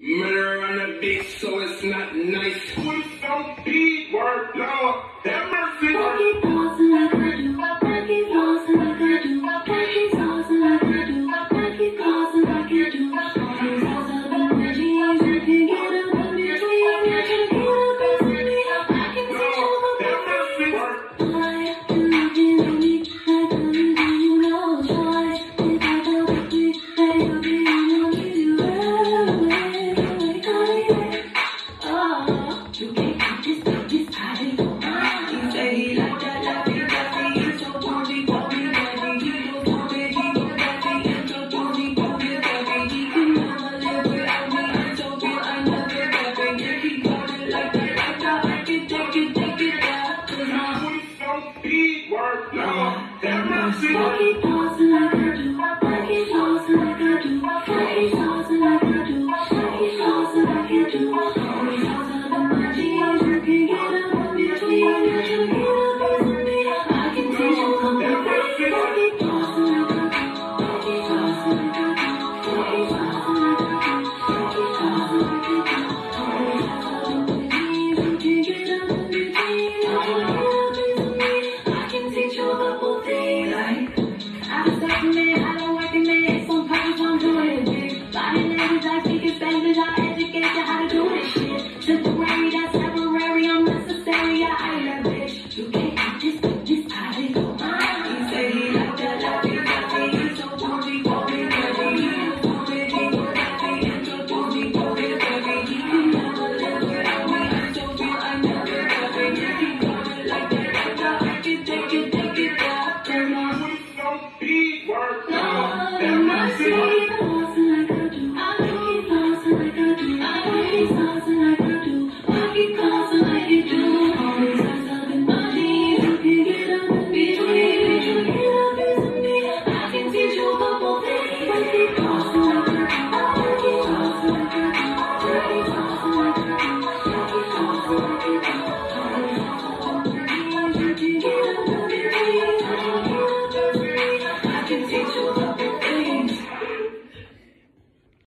Murder on the beat, so it's not nice. Put some beat work, Lord. Have mercy. Rock it awesome like I do. Rock it awesome like I do. Rock it awesome like I do. Rock it awesome like I do. Rock it awesome like my jeans. You can get up in between. You can get up into me. I can teach you the way. I can love you in me. I can do you know. Try if I don't be. I will be on you. You can't keep this out of your mind. You say he like that, he's so bougie, bougie, daddy. He goes on big, he goes daddy. He's so bougie, bougie, daddy. He can never live without me. I'm so good, I never got it. Yeah, he got it like that. I can take it back. Cause I'm Put some beat work, Lord. Have mercy. rock it awesome like I do. Rock it awesome like I do. Rock it awesome like I do. Rock it awesome like I do. Rock it awesome like my jeans. You can get up in between. You can get up into me. I can teach you completely. Rock it awesome like I do. Rock it awesome like I do. Rock it awesome like I do. Rock it awesome like I do. Rock it awesome like my jeans. You can get up in between. You can get up into me. I can teach you the whole thing. Like I'm stuck in it, I don't work in it. Some purpose, I'm doing it big. Body language, I speak in Spanish. I educate you how to do this shit. Temporary, that's temporary. I'm necessary. I ain't that bitch. You can't keep this out of your mind. You say he like that, he's so bougie, bougie, daddy. He's so big, he goes daddy. He's so bougie, bougie, daddy. He can never live without me. I'm so good, I never got it. Yeah, he got it like that. I can take it back. Turn on. Put some beat work, Lord. Lord, Have mercy. mercy. Awesome like I do. I make it awesome like I do. I make it awesome.